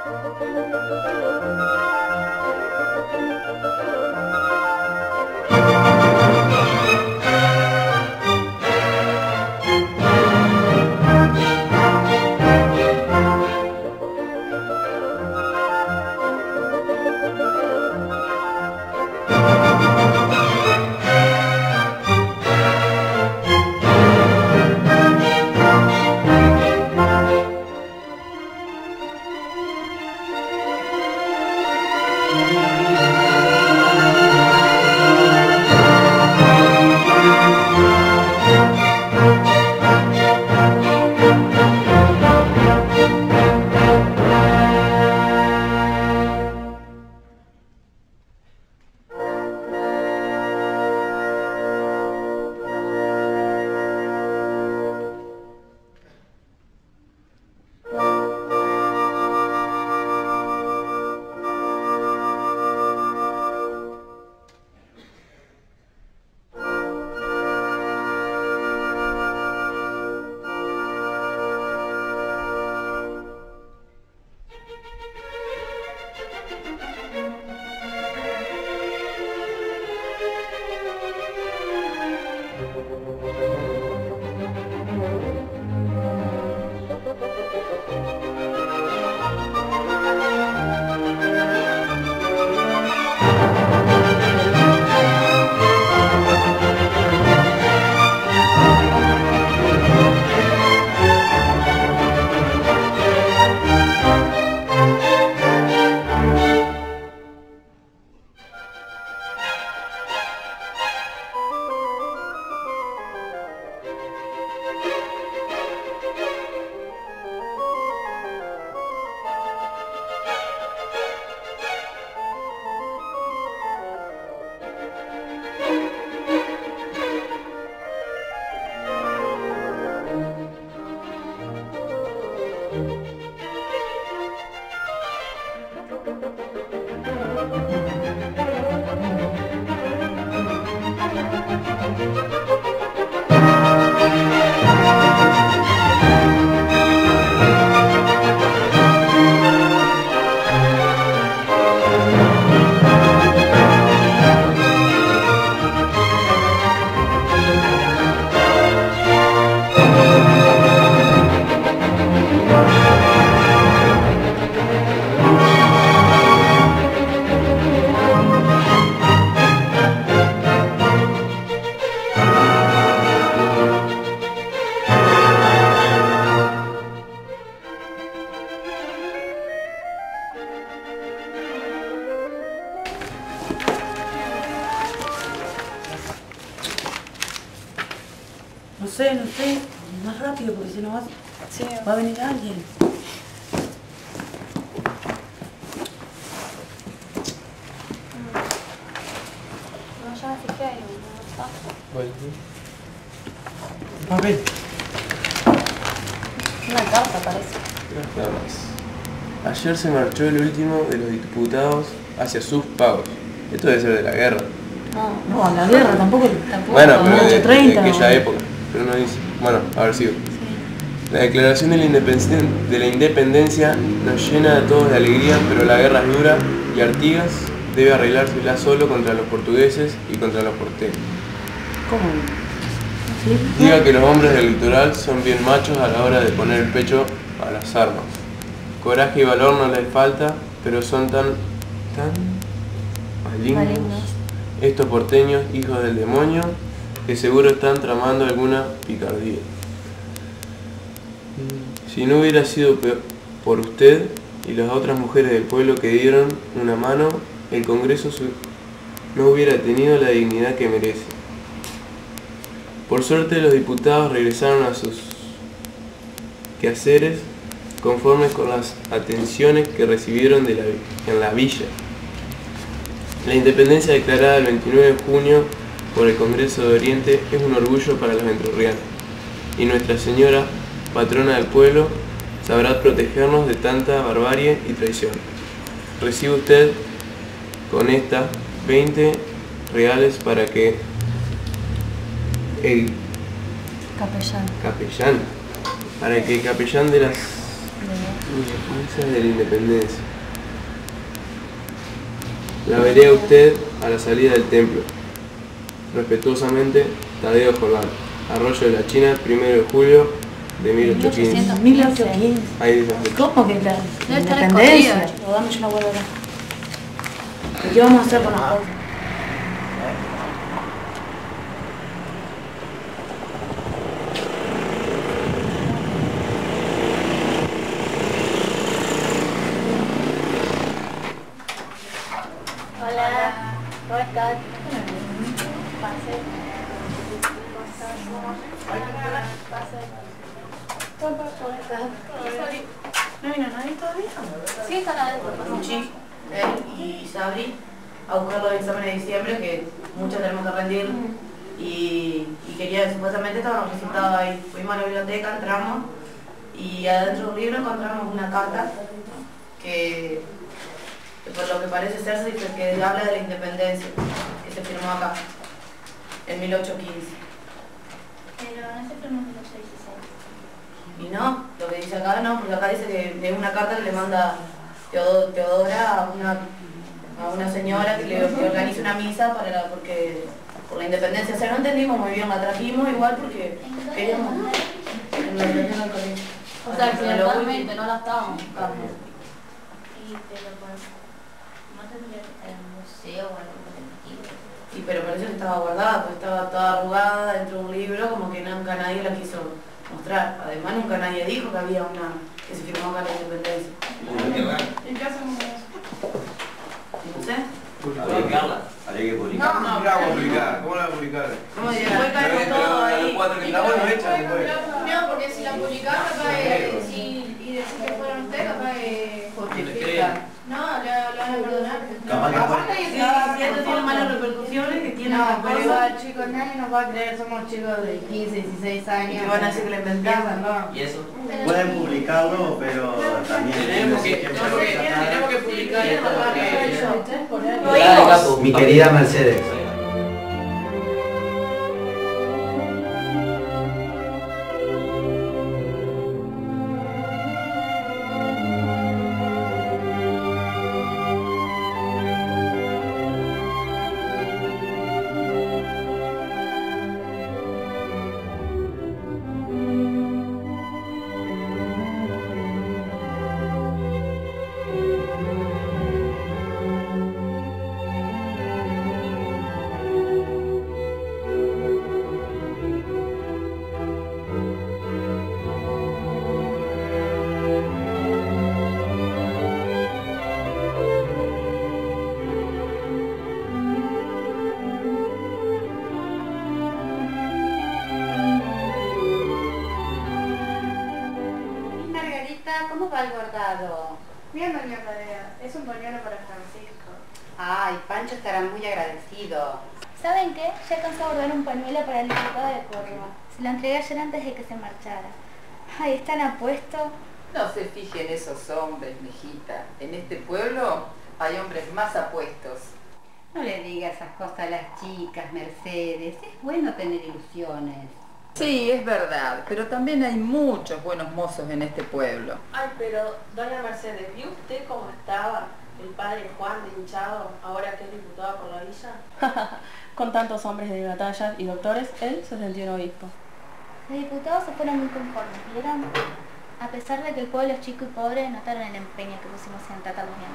No sé, más rápido porque si no va a venir alguien. No, ya me fijé ahí, no está. Bueno. Papel. Una carta parece. Nada más. Ayer se marchó el último de los diputados hacia sus pagos. Esto debe ser de la guerra. No, la guerra tampoco. Bueno, pero de 830, aquella época. Pero no dice. Bueno, a ver, sigo. La declaración de la independencia nos llena a todos de alegría, pero la guerra es dura y Artigas debe arreglársela solo contra los portugueses y contra los porteños. ¿Cómo? ¿Sí? Diga que los hombres del litoral son bien machos a la hora de poner el pecho a las armas. Coraje y valor no les falta, pero son tan malignos estos porteños, hijos del demonio, que seguro están tramando alguna picardía. Si no hubiera sido por usted y las otras mujeres del pueblo que dieron una mano, el Congreso no hubiera tenido la dignidad que merece. Por suerte los diputados regresaron a sus quehaceres conformes con las atenciones que recibieron en la villa. La independencia declarada el 29 de junio por el Congreso de Oriente es un orgullo para los entrerrianos, y Nuestra Señora, patrona del pueblo, sabrá protegernos de tanta barbarie y traición. Recibe usted con esta 20 reales para que el capellán de las Defensa de la independencia. La veré a usted a la salida del templo. Respetuosamente, Tadeo Jordán. Arroyo de la China, 1 de julio de 1815. 1815. Ahí dice. ¿Cómo que la Debe estar independencia? escondida. O dame yo una vuelta acá. ¿Y qué vamos a hacer con las cosas? Hola, ¿cómo estás? ¿Cómo estás? ¿No vino nadie todavía? Sí, están adentro. Fuchi, él y Sabri a buscar los exámenes de diciembre que muchos tenemos que rendir y quería, supuestamente estaban los resultados ahí. Fuimos a la biblioteca, entramos y adentro de un libro encontramos una carta que por lo que parece ser se dice que habla de la independencia que se firmó acá en 1815. Pero no se firmó en 1816. Y no, lo que dice acá no, porque acá dice que es una carta que le manda Teodora a una señora que le organiza una misa por la independencia. O sea, no entendimos muy bien, la trajimos igual porque queríamos en la biblioteca del colegio. O sea, accidentalmente no la estábamos buscando. Pero no tendría que estar en un museo o algo por el estilo. Y pero parece que estaba guardada, pues estaba toda arrugada dentro de un libro, como que nunca nadie la quiso mostrar. Además nunca nadie dijo que había que se firmó acá la independencia. ¿Y qué hacemos con eso? No sé. Publicarla. Habría que publicarla. No, ¿Cómo la vamos a publicar? ¿Cómo la vamos a publicar? ¿Cómo diría? Después caemos todo ahí. La bueno hecha después. No, porque si la publicás, capaz y decís que fueron ustedes, capaz Justifica. no, lo van a perdonar. Capaz que Aparte fue- que Si esto tiene malas repercusiones, que tiene No, las pero cosas, igual, chicos, nadie nos va a creer, somos chicos de 15, 16 años. y que van a decir que la inventaban. No. ¿Y eso? Pueden publicarlo, pero también Tenemos que publicar esto porque... Mi querida Mercedes. Margarita, ¿cómo va el bordado? Bien, doña Tadea, es un pañuelo para Francisco. Ay, Pancho estará muy agradecido. ¿Saben qué? Ya alcanzó a bordar un pañuelo para el diputado de Córdoba. Se lo entregué ayer antes de que se marchara. Ay, es tan apuesto. No se fijen esos hombres, mijita. En este pueblo hay hombres más apuestos. No le diga esas cosas a las chicas, Mercedes. Es bueno tener ilusiones. Sí, es verdad, pero también hay muchos buenos mozos en este pueblo. Ay, pero, doña Mercedes, ¿vio usted cómo estaba el padre Juan de hinchado ahora que es diputado por la villa? Con tantos hombres de batalla y doctores, él se sentía un obispo. Los diputados se fueron muy conformes, ¿vieron? A pesar de que el pueblo es chico y pobre, notaron el empeño que pusimos en tratarlos bien.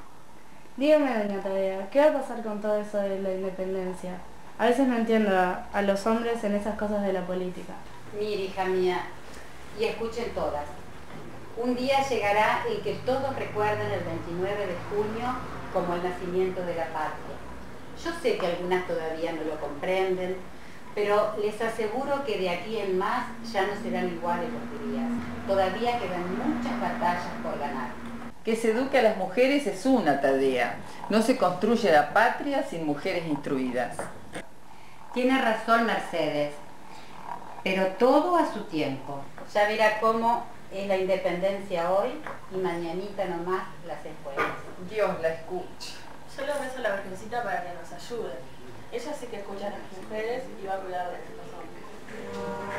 Dígame, doña Tadea, ¿qué va a pasar con todo eso de la independencia? A veces no entiendo a los hombres en esas cosas de la política. Mire, hija mía, y escuchen todas. Un día llegará el que todos recuerden el 29 de junio como el nacimiento de la patria. Yo sé que algunas todavía no lo comprenden, pero les aseguro que de aquí en más ya no serán iguales los días. Todavía quedan muchas batallas por ganar. Que se eduque a las mujeres es una tarea. No se construye la patria sin mujeres instruidas. Tiene razón Mercedes, pero todo a su tiempo. Ya verá cómo es la independencia hoy y mañanita nomás las escuelas. Dios la escuche. Yo le rezo a la Virgencita para que nos ayude. Ella sí que escucha a las mujeres y va a cuidar de estos hombres.